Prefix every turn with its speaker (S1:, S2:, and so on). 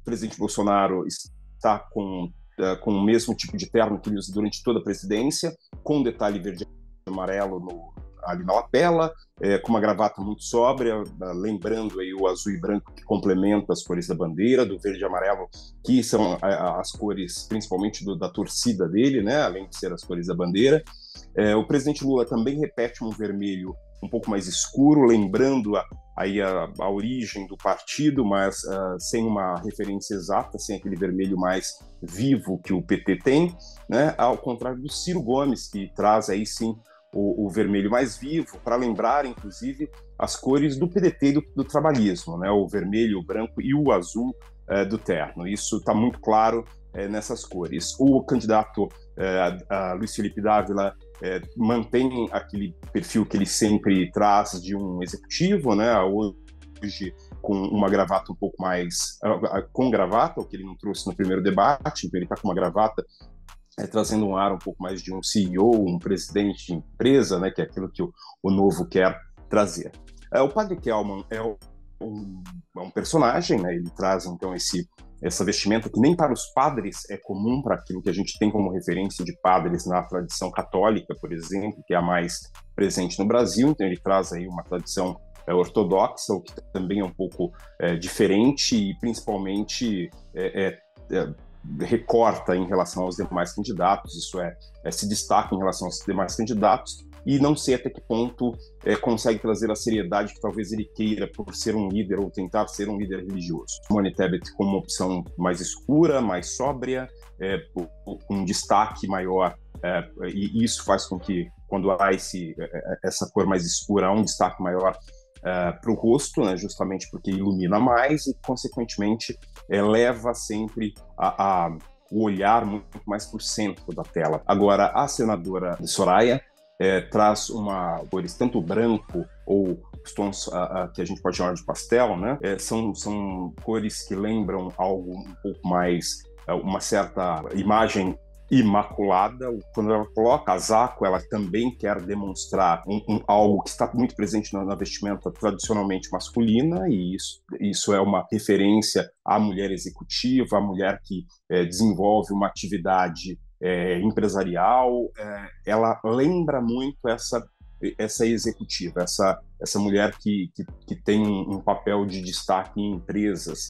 S1: presidente Bolsonaro está com o mesmo tipo de terno que ele usa durante toda a presidência, com um detalhe verde e amarelo ali na lapela, com uma gravata muito sóbria, lembrando aí o azul e branco que complementa as cores da bandeira, do verde e amarelo, que são as cores principalmente da torcida dele, né, além de ser as cores da bandeira. O presidente Lula também repete um vermelho um pouco mais escuro, lembrando a origem do partido, mas sem uma referência exata, sem aquele vermelho mais vivo que o PT tem, né? Ao contrário do Ciro Gomes, que traz aí sim o vermelho mais vivo, para lembrar, inclusive, as cores do PDT e do trabalhismo, né? O vermelho, o branco e o azul do terno. Isso está muito claro nessas cores. O candidato Luiz Felipe Dávila mantém aquele perfil que ele sempre traz de um executivo, né? Hoje com uma gravata um pouco mais com gravata, o que ele não trouxe no primeiro debate, então ele está com uma gravata trazendo um ar um pouco mais de um CEO, um presidente de empresa, né? Que é aquilo que o Novo quer trazer. O Padre Kelman é um personagem, né? Ele traz então essa vestimenta que nem para os padres é comum, para aquilo que a gente tem como referência de padres na tradição católica, por exemplo, que é a mais presente no Brasil. Então ele traz aí uma tradição ortodoxa, o que também é um pouco diferente e principalmente recorta em relação aos demais candidatos, isso se destaca em relação aos demais candidatos, e não sei até que ponto consegue trazer a seriedade que talvez ele queira por ser um líder ou tentar ser um líder religioso. Simone Tebet como uma opção mais escura, mais sóbria, com um destaque maior, e isso faz com que, quando há essa cor mais escura, há um destaque maior para o rosto, né, justamente porque ilumina mais e, consequentemente, leva sempre o olhar muito mais para o centro da tela. Agora, a senadora Soraya traz cores tanto branco ou os tons que a gente pode chamar de pastel, né? São cores que lembram algo um pouco mais, uma certa imagem imaculada. Quando ela coloca casaco, ela também quer demonstrar algo que está muito presente na vestimenta tradicionalmente masculina, e isso é uma referência à mulher executiva, à mulher que desenvolve uma atividade empresarial. Ela lembra muito essa executiva, essa mulher que tem um papel de destaque em empresas,